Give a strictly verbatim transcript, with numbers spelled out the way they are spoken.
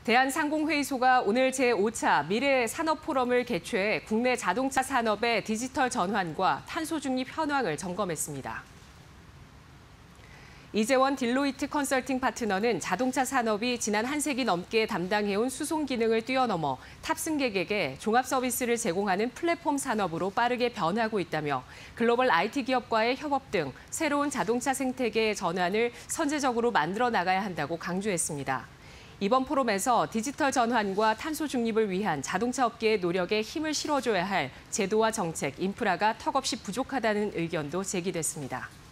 대한상공회의소가 오늘 제오 차 미래산업포럼을 개최해 국내 자동차 산업의 디지털 전환과 탄소 중립 현황을 점검했습니다. 이재원 딜로이트 컨설팅 파트너는 자동차 산업이 지난 한 세기 넘게 담당해온 수송 기능을 뛰어넘어 탑승객에게 종합 서비스를 제공하는 플랫폼 산업으로 빠르게 변하고 있다며 글로벌 아이티 기업과의 협업 등 새로운 자동차 생태계의 전환을 선제적으로 만들어 나가야 한다고 강조했습니다. 이번 포럼에서 디지털 전환과 탄소 중립을 위한 자동차 업계의 노력에 힘을 실어줘야 할 제도와 정책, 인프라가 턱없이 부족하다는 의견도 제기됐습니다.